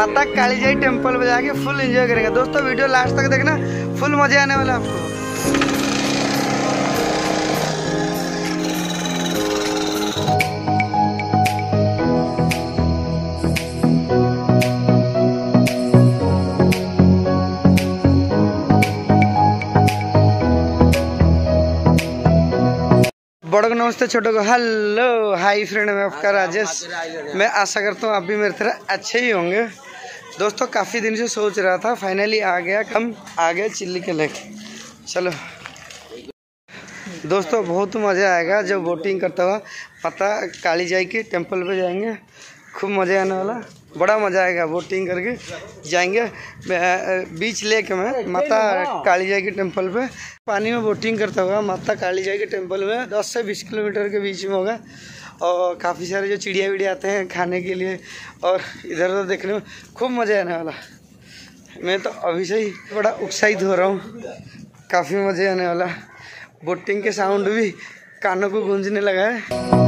माता कालीजाई टेम्पल पे जाके फुल एंजॉय करेंगे। दोस्तों वीडियो लास्ट तक देखना, फुल मजे आने वाला है आपको। बड़ों को नमस्ते, छोटों को हेलो हाय फ्रेंड, मैं आपका राजेश। मैं आशा करता हूँ आप भी मेरी तरह अच्छे ही होंगे। दोस्तों काफ़ी दिन से सोच रहा था, फाइनली आ गया, हम आ गए चिल्ली के लेक। चलो दोस्तों बहुत मज़ा आएगा जब बोटिंग करता हुआ माता कालीजाई के टेम्पल पे जाएंगे। खूब मज़ा आने वाला, बड़ा मज़ा आएगा। बोटिंग करके जाएंगे बीच लेक में माता कालीजाई के टेम्पल पे। पानी में बोटिंग करता हुआ माता कालीजाई के टेम्पल में 10 से 20 किलोमीटर के बीच में होगा। और काफ़ी सारे जो चिड़िया विड़िया आते हैं खाने के लिए, और इधर उधर देखने में खूब मज़ा आने वाला। मैं तो अभी से ही बड़ा उत्साहित हो रहा हूँ, काफ़ी मज़ा आने वाला। बोटिंग के साउंड भी कानों को गूंजने लगा है।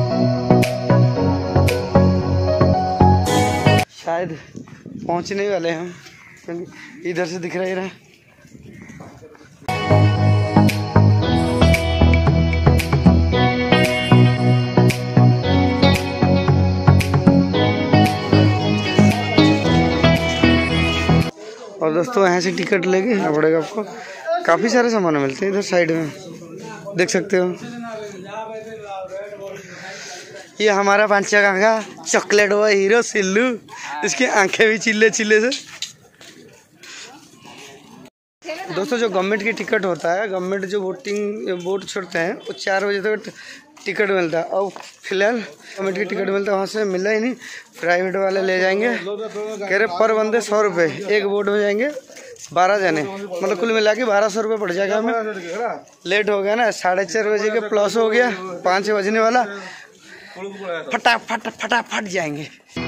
शायद पहुंचने वाले हैं हम, क्योंकि इधर से दिख रहा है। और दोस्तों यहाँ से टिकट लेके आना पड़ेगा आपको। काफ़ी सारे सामान मिलते हैं इधर साइड में, देख सकते हो। ये हमारा पांचगा का चॉकलेट हुआ हीरो सिल्लू, इसकी आंखें भी चिल्ले चिल्ले से। दोस्तों जो गवर्नमेंट की टिकट होता है, गवर्नमेंट जो बोट छोड़ते हैं वो 4 बजे तक टिकट मिलता है। और फिलहाल गवर्नमेंट की टिकट मिलता है, वहाँ से मिला ही नहीं। प्राइवेट वाले ले जाएंगे, कह रहे पर बंदे 100 रुपये। एक बोट में जाएंगे 12 जने, मतलब कुल मिला के 1200 रुपये पड़ जाएगा हमें। लेट हो गया ना, 4:30 बजे के प्लस हो गया, 5 बजने वाला। फटाफट जाएंगे।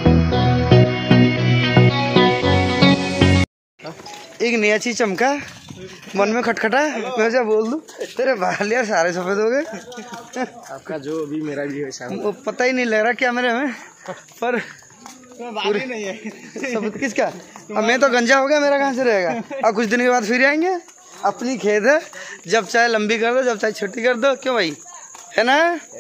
एक नया चीज चमका, मन में खटखटा, मैं क्या बोल दूं, तेरे बाल यार सारे सफेद हो गए। आपका जो भी मेरा भी है, वो पता ही नहीं लग रहा क्या मेरे में, पर बाल ही नहीं है सफेद किसका। अब मैं तो गंजा हो गया, मेरा कहाँ से रहेगा। अब कुछ दिन के बाद फिर आएंगे। अपनी खेत है, जब चाहे लंबी कर दो, जब चाहे छोटी कर दो, क्यों भाई, है ना।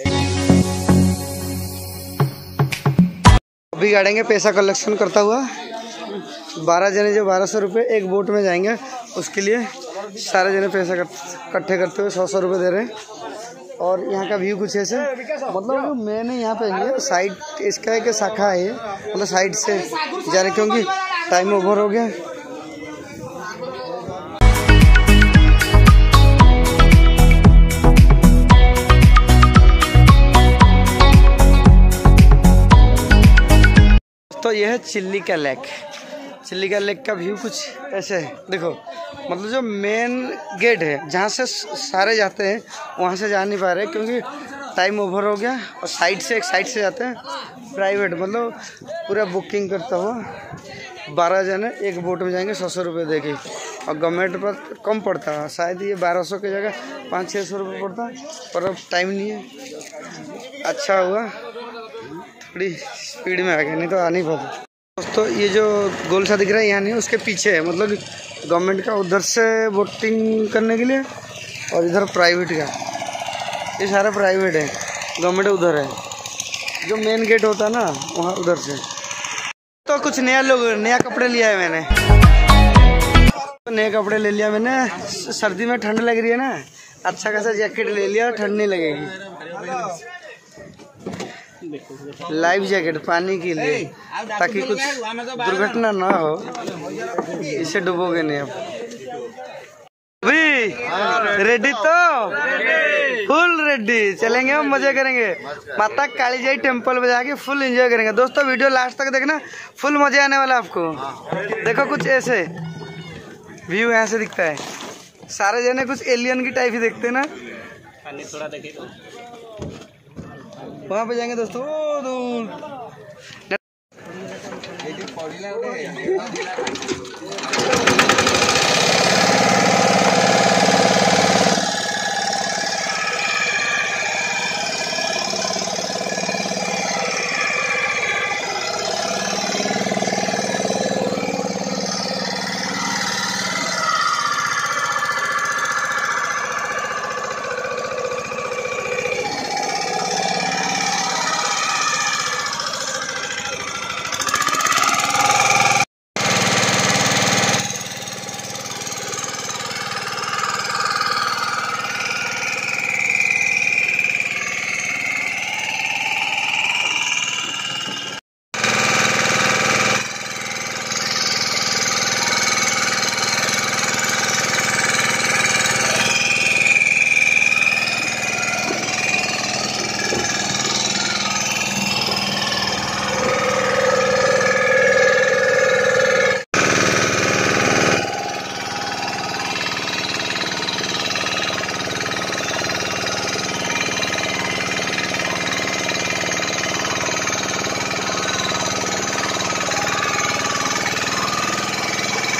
अभी गाड़ेंगे पैसा कलेक्शन करता हुआ। 12 जने जो 1200 रुपये एक बोट में जाएंगे, उसके लिए सारे जने पैसा इकट्ठे करते हुए 100 रुपये दे रहे हैं। और यहाँ का व्यू कुछ ऐसे, मतलब मैंने यहाँ पे साइड इसका एक शाखा है, मतलब साइड से जा रहे क्योंकि टाइम ओवर हो गया। तो यह है चिल्ली का लेक। चिल्ली का लेक का व्यू कुछ ऐसे है, देखो। मतलब जो मेन गेट है जहाँ से सारे जाते हैं, वहाँ से जा नहीं पा रहे क्योंकि टाइम ओवर हो गया। और साइड से, एक साइड से जाते हैं प्राइवेट, मतलब पूरा बुकिंग करता हुआ। 12 जने एक बोट में जाएंगे 100 रुपये दे के। और गवर्नमेंट पर कम पड़ता है, शायद ये 1200 की जगह 500-600 रुपये पड़ता, पर अब टाइम नहीं है। अच्छा हुआ थोड़ी स्पीड में आ गया, नहीं तो आ नहीं पाता। दोस्तों ये जो गोल सा दिख रहा है यहाँ नहीं, उसके पीछे है, मतलब गवर्नमेंट का उधर से बोटिंग करने के लिए, और इधर प्राइवेट का। ये सारा प्राइवेट है, गवर्नमेंट उधर है। जो मेन गेट होता है ना, वहाँ उधर से। तो कुछ नया कपड़े लिया है मैंने, तो नए कपड़े ले लिया मैंने। सर्दी में ठंड लग रही है ना, अच्छा खासा जैकेट ले लिया, ठंड नहीं लगेगी। लाइफ जैकेट पानी के लिए, ताकि कुछ दुर्घटना ना हो, इसे डूबोगे नहीं। अब अभी रेडी, तो फुल रेडी, चलेंगे हम, मजे करेंगे। माता कालीजाई टेम्पल पे जाके फुल एंजॉय करेंगे। दोस्तों वीडियो लास्ट तक देखना, फुल मजे आने वाला आपको। देखो कुछ ऐसे व्यू यहाँ से दिखता है, सारे जने कुछ एलियन की टाइप ही देखते हैं ना। थोड़ा देखिए, वहाँ पे जाएंगे दोस्तों, वो दूर।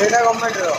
बेटा गवर्नमेंट रो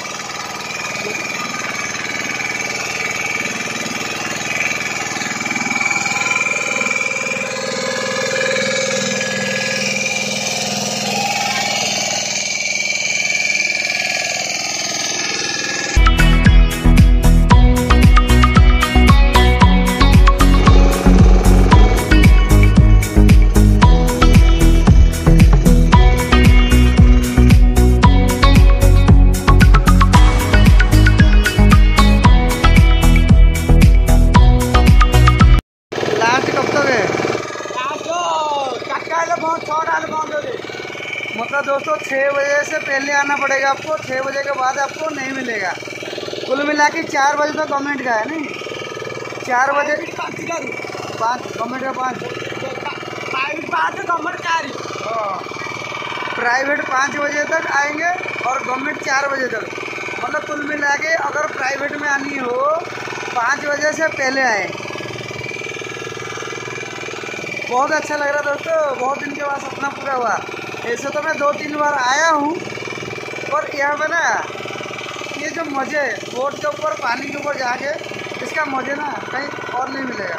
मतलब दोस्तों 6 बजे से पहले आना पड़ेगा आपको, 6 बजे के बाद आपको नहीं मिलेगा। कुल मिला के 4 बजे तो गवर्नमेंट का है नहीं, 4 बजे 5 गवर्नमेंट का 5 गवर्नमेंट का प्राइवेट 5 बजे तक आएंगे और गवर्नमेंट 4 बजे तक। मतलब कुल मिला के अगर प्राइवेट में आनी हो 5 बजे से पहले आए। बहुत अच्छा लग रहा दोस्तों, बहुत दिन के बाद सपना पूरा हुआ। ऐसे तो मैं 2-3 बार आया हूँ, और यहाँ पे ना ये जो मज़े बोट के ऊपर पानी के ऊपर जाके, इसका मज़े ना कहीं और नहीं मिलेगा।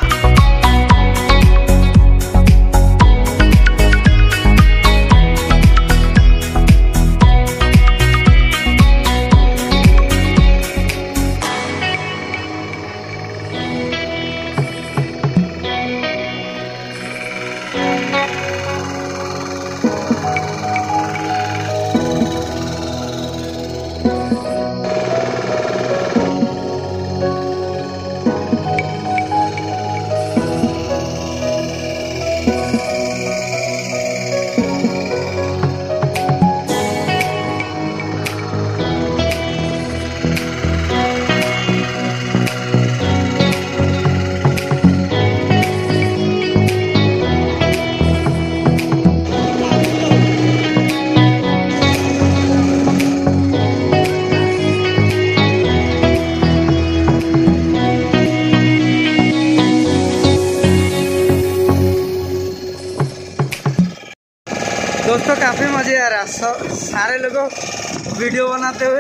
दोस्तों काफ़ी मज़े आ रहा, सारे लोगों वीडियो बनाते हुए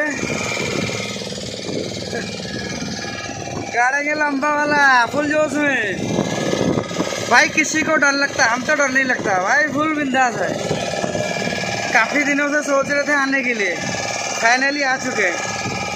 गाड़ेंगे लंबा वाला फुल जोश में। भाई किसी को डर लगता है, हम तो डर नहीं लगता भाई, फुल बिंदास है। काफ़ी दिनों से सोच रहे थे आने के लिए, फाइनली आ चुके हैं।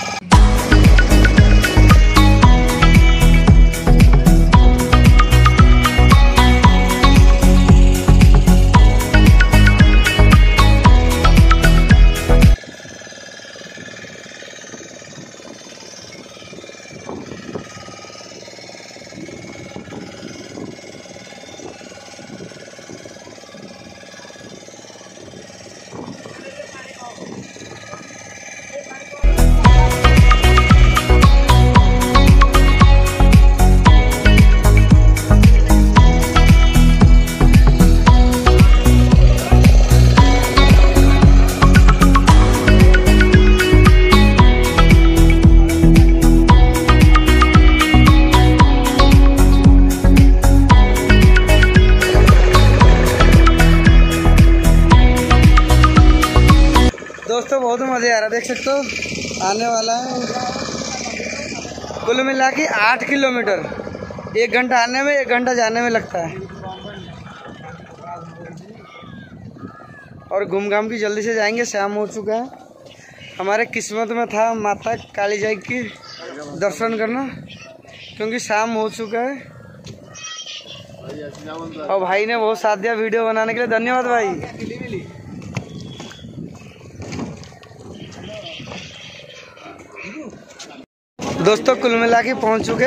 दोस्तों बहुत मज़े आ रहा, देख सकते हो आने वाला है। कुल मिला के 8 किलोमीटर, 1 घंटा आने में 1 घंटा जाने में लगता है। और घूम घाम की जल्दी से जाएंगे, शाम हो चुका है। हमारे किस्मत में था माता कालीजाई की दर्शन करना, क्योंकि शाम हो चुका है। और भाई ने बहुत साथ दिया वीडियो बनाने के लिए, धन्यवाद भाई। दोस्तों कुल मिला के पहुँच चुके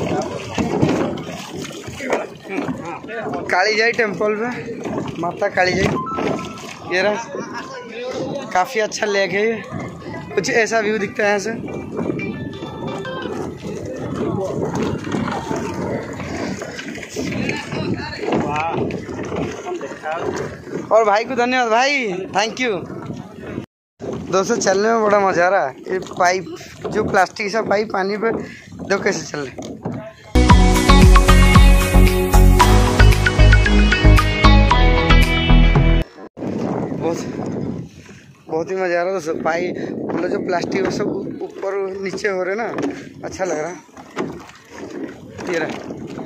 कालीजाई टेम्पल पे, माता कालीजाई। ये रहा, काफ़ी अच्छा लेक है ये, कुछ ऐसा व्यू दिखता है यहाँ से। और भाई को धन्यवाद भाई, थैंक यू। दोस्तों चलने में बड़ा मजा आ रहा है। ये पाइप जो प्लास्टिक सा पाइप पानी पे देखो कैसे चल रहे। बहुत ही मज़ा आ रहा है दोस्तों। पाई मतलब जो प्लास्टिक वो सब ऊपर नीचे हो रहे ना, अच्छा लग रहा है। ये रहा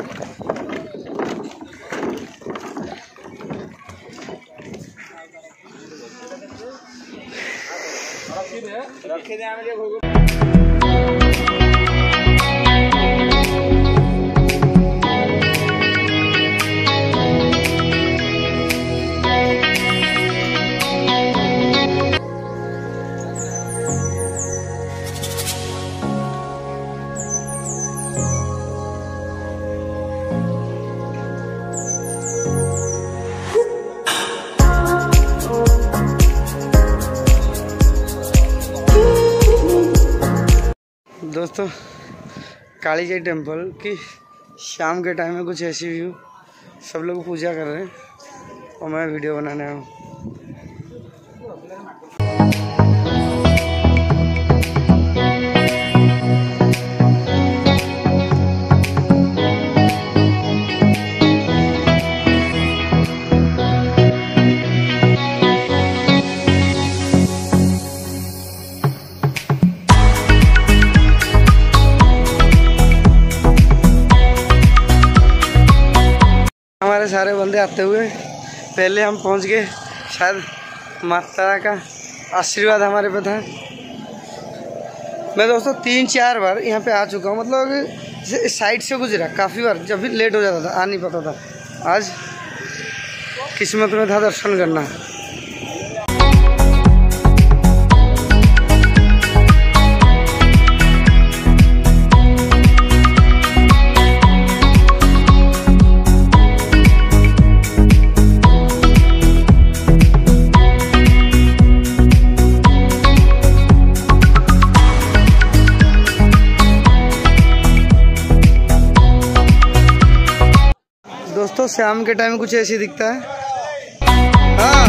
दोस्तों, कालीजाई टेम्पल की शाम के टाइम में कुछ ऐसी व्यू, सब लोग पूजा कर रहे हैं और मैं वीडियो बनाने आया हूँ। हमारे सारे बंदे आते हुए पहले हम पहुंच गए, शायद माता का आशीर्वाद हमारे पे था। मैं दोस्तों 3-4 बार यहाँ पे आ चुका हूँ, मतलब साइड से गुजरा काफ़ी बार, जब भी लेट हो जाता था, आ नहीं पाता था। आज किस्मत में था दर्शन करना। दोस्तों, शाम के टाइम कुछ ऐसी दिखता है। हाँ,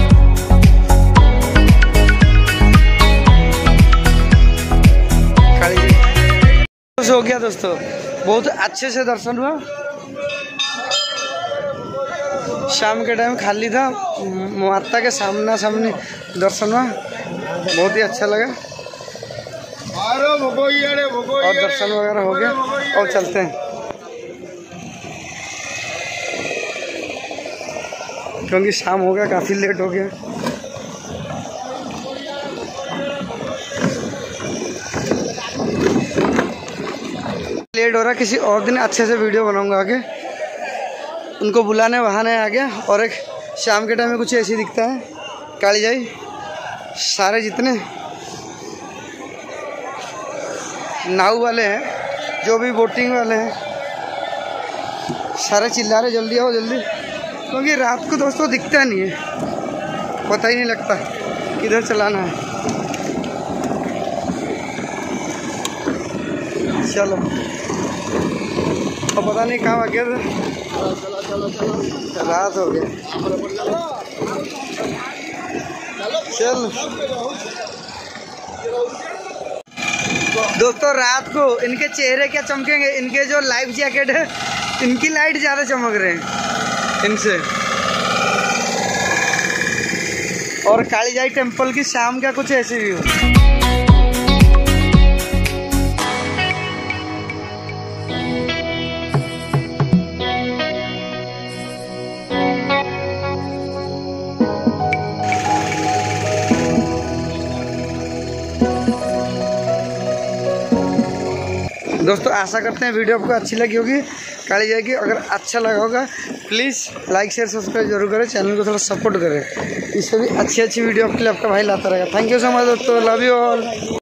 हो गया दोस्तों, बहुत अच्छे से दर्शन हुआ। शाम के टाइम खाली था, माता के सामने दर्शन हुआ, बहुत ही अच्छा लगा और दर्शन वगैरह हो गया। और चलते हैं क्योंकि शाम हो गया, काफ़ी लेट हो गया। लेट हो रहा, किसी और दिन अच्छे से वीडियो बनाऊंगा आगे। उनको बुलाने बहाने आ गया। और एक शाम के टाइम में कुछ ऐसी दिखता है कालीजाई, सारे जितने नाव वाले हैं, जो भी बोटिंग वाले हैं, सारे चिल्ला रहे जल्दी आओ जल्दी, क्योंकि रात को दोस्तों दिखता नहीं है, पता ही नहीं लगता किधर चलाना है। चलो, और पता नहीं कहाँ आ गया था, रात हो गया। चल दोस्तों, रात को इनके चेहरे क्या चमकेंगे, इनके जो लाइफ जैकेट है इनकी लाइट ज़्यादा चमक रहे हैं इनसे। और कालीजाई टेम्पल की शाम का कुछ ऐसी व्यू। दोस्तों, आशा करते हैं वीडियो आपको अच्छी लगी होगी कालीजाई की। अगर अच्छा लगा होगा प्लीज़ लाइक शेयर सब्सक्राइब जरूर करें, चैनल को थोड़ा सपोर्ट करें। इससे भी अच्छी वीडियो आपके लिए आपका भाई लाता रहेगा। थैंक यू सो मच दोस्तों, लव यू ऑल।